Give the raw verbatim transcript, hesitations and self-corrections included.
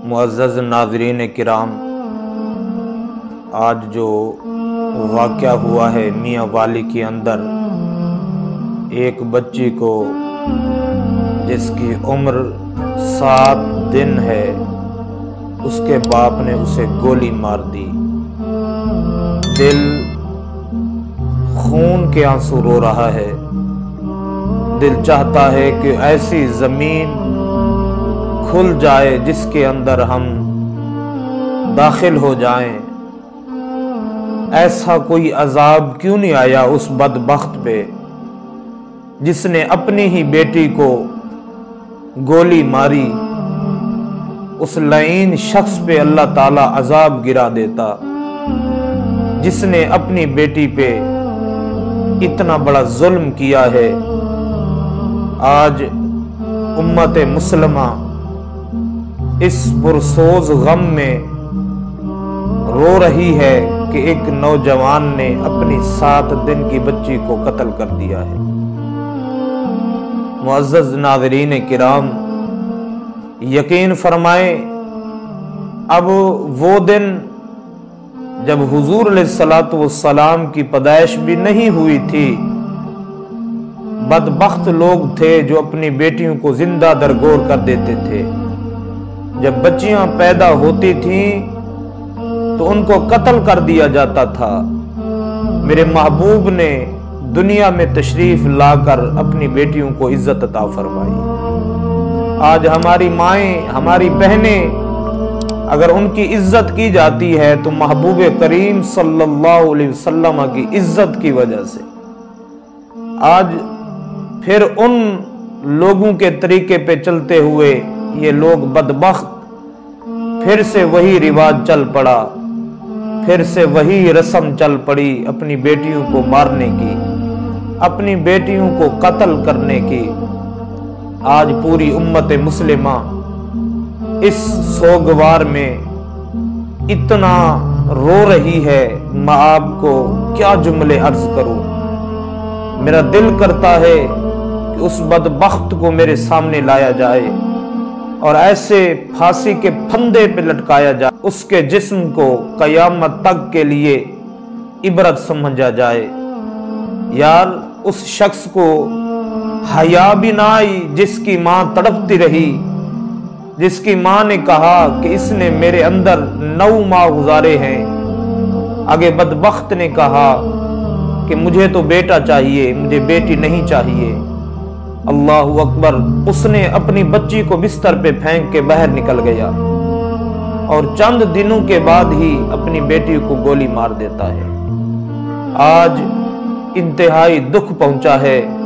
معزز ناظرین کرام، آج جو واقعہ ہوا ہے میاں والی کے اندر، ایک بچی کو جس کی عمر سات دن ہے، اس کے باپ نے اسے گولی مار دی۔ دل خون کے آنسو رو رہا ہے۔ دل چاہتا ہے کہ ایسی زمین کھل جائے جس کے اندر ہم داخل ہو جائیں۔ ایسا کوئی عذاب کیوں نہیں آیا اس بدبخت پہ جس نے اپنی ہی بیٹی کو گولی ماری؟ اس لعین شخص پہ اللہ تعالیٰ عذاب گرا دیتا جس نے اپنی بیٹی پہ اتنا بڑا ظلم کیا ہے۔ آج امت مسلمہ اس پرسوز غم میں رو رہی ہے کہ ایک نوجوان نے اپنی سات دن کی بچی کو قتل کر دیا ہے۔ معزز ناظرین کرام، یقین فرمائیں، اب وہ دن جب حضور علیہ الصلوۃ والسلام کی پیدائش بھی نہیں ہوئی تھی، بدبخت لوگ تھے جو اپنی بیٹیوں کو زندہ درگور کر دیتے تھے۔ جب بچیاں پیدا ہوتی تھیں تو ان کو قتل کر دیا جاتا تھا۔ میرے محبوب نے دنیا میں تشریف لا کر اپنی بیٹیوں کو عزت عطا فرمائی۔ آج ہماری مائیں، ہماری بہنیں، اگر ان کی عزت کی جاتی ہے تو محبوب کریم صلی اللہ علیہ وسلم کی عزت کی وجہ سے۔ آج پھر ان لوگوں کے طریقے پہ چلتے ہوئے یہ لوگ بدبخت پھر سے وہی رواج چل پڑا، پھر سے وہی رسم چل پڑی اپنی بیٹیوں کو مارنے کی، اپنی بیٹیوں کو قتل کرنے کی۔ آج پوری امت مسلمہ اس سوگوار میں اتنا رو رہی ہے، میں آپ کو کیا جملے عرض کروں۔ میرا دل کرتا ہے کہ اس بدبخت کو میرے سامنے لایا جائے اور ایسے پھانسی کے پھندے پہ لٹکایا جائے، اس کے جسم کو قیامت تک کے لیے عبرت سمجھا جائے۔ یار، اس شخص کو حیا بھی نہ آئی جس کی ماں تڑپتی رہی، جس کی ماں نے کہا کہ اس نے میرے اندر نو ماہ گزارے ہیں۔ آگے بدبخت نے کہا کہ مجھے تو بیٹا چاہیے، مجھے بیٹی نہیں چاہیے۔ اللہ اکبر، اس نے اپنی بچی کو بستر پہ پھینک کے باہر نکل گیا اور چند دنوں کے بعد ہی اپنی بیٹی کو گولی مار دیتا ہے۔ آج انتہائی دکھ پہنچا ہے